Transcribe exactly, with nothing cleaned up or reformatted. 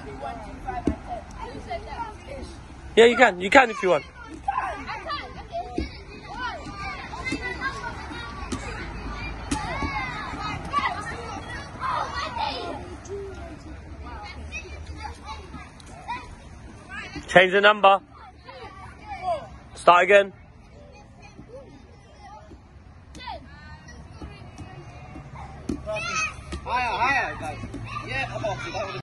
Yeah, you can. You can if you want. Change the number. Start again. Higher, higher, guys. Yeah, I'm off.